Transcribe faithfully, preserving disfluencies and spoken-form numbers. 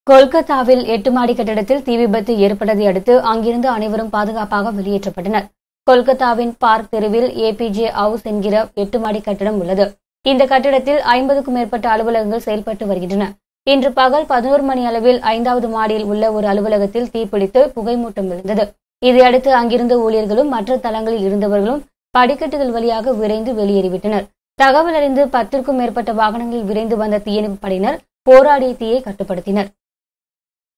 கொல்கத்தாவில் எட்டு மாடி கட்டிடத்தில் தீ விபத்து ஏற்பட்டதை அடுத்து அங்கிருந்து அனைவரும் பாதுகாப்பாக வெளியேற்றப்பட்டனர். கொல்கத்தாவின் பார்க் தெருவில் ஏபிஜே ஹவுஸ் என்கிற எட்டு மாடி கட்டிடம் உள்ளது. இந்த கட்டிடத்தில் ஐம்பதுக்கும் மேற்பட்ட அலுவலகங்கள் செயல்பட்டு வருகின்றன. இன்று பகல் பதினோரு மணி அளவில் ஐந்தாவது மாடியில் உள்ள ஒரு அலுவலகத்தில் தீப்பிடித்து புகைமூட்டம் எழுந்தது. இதையடுத்து அங்கிருந்த ஊழியர்களும் மற்ற தளங்களில் இருந்தவர்களும் படிக்கட்டுகள் வழியாக விரைந்து வெளியேறிவிட்டனர். தகவல் அறிந்து பத்திற்கும் மேற்பட்ட வாகனங்களில் விரைந்து வந்த தீயணைப்பு படையினர் போராடிய தீயை கட்டுப்படுத்தினர்.